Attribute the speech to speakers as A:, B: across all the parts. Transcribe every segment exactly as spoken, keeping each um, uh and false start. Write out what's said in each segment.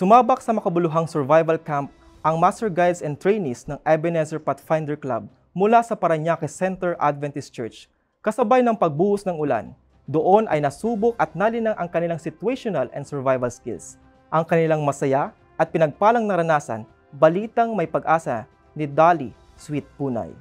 A: Sumabak sa makabuluhang survival camp ang Master Guides and Trainees ng Ebenezer Pathfinder Club mula sa Parañaque Center Adventist Church. Kasabay ng pagbuhos ng ulan, doon ay nasubok at nalinang ang kanilang situational and survival skills. Ang kanilang masaya at pinagpalang naranasan, balitang may pag-asa ni Dolly Sweet Punay.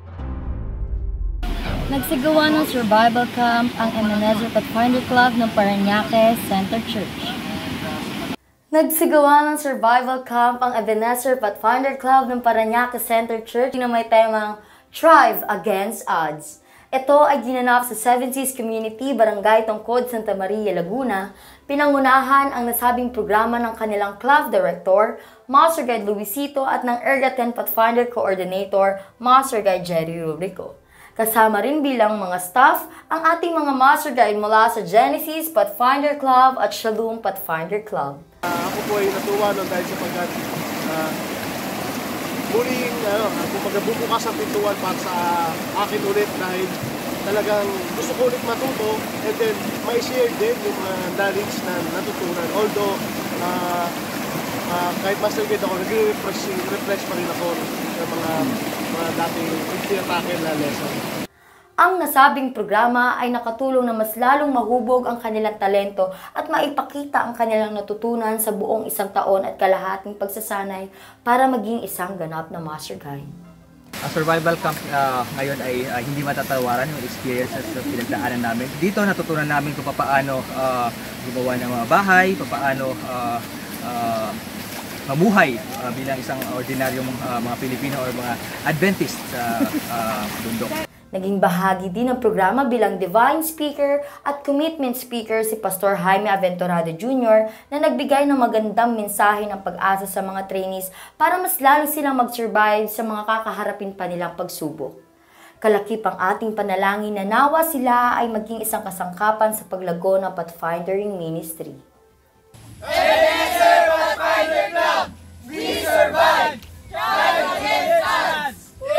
B: Nagsagawa ng survival camp ang Ebenezer Pathfinder Club ng Parañaque Center Church.
C: Nagsagawa ng survival camp ang Ebenezer Pathfinder Club ng Parañaque Center Church na may temang Thrive Against Odds. Ito ay ginanap sa Seven Seas Community, Barangay Tongkod, Santa Maria, Laguna. Pinangunahan ang nasabing programa ng kanilang club director, Master Guide Luisito, at ng Area ten Pathfinder Coordinator, Master Guide Jerry Rubrico. Kasama rin bilang mga staff ang ating mga Master Guide mula sa Genesis Pathfinder Club at Shalom Pathfinder Club.
D: Uh, ako po ay natuwa no, dahil sapagkat uh, muling uh, kumbaga bubukas ang pintuan para sa akin ulit dahil talagang gusto ko ulit matuto and then may share din yung mga knowledge na natutunan. Although uh, uh, kahit Master Guide ako, nag-refresh refresh pa rin ako sa mga, mga dati tinatakin na lesson.
C: Ang nasabing programa ay nakatulong na mas lalong mahubog ang kanilang talento at maipakita ang kanilang natutunan sa buong isang taon at kalahating pagsasanay para maging isang ganap na Master Guide.
E: Ang survival camp uh, ngayon ay uh, hindi matatawaran yung experiences na pinagdaanan namin. Dito natutunan namin kung paano uh, gumawa ng mga bahay, paano uh, uh, mamuhay uh, bilang isang ordinaryong uh, mga Pilipino o mga Adventist sa uh, bundok.
C: Naging bahagi din ng programa bilang Divine Speaker at Commitment Speaker si Pastor Jaime Aventurado Junior na nagbigay ng magandang mensahe ng pag-asa sa mga trainees para mas lalo silang mag-survive sa mga kakaharapin pa nilang pagsubok. Kalakip ang ating panalangin na nawa sila ay maging isang kasangkapan sa paglago ng Pathfindering Ministry.
F: Ebenezer Pathfinder Club! We survive! Thrive against odds!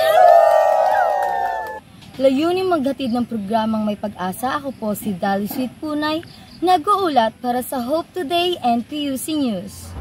B: Layunin maghatid ng programang may pag-asa. Ako po si Dolly Sweet Punay, nag-uulat para sa Hope Today and P U C News.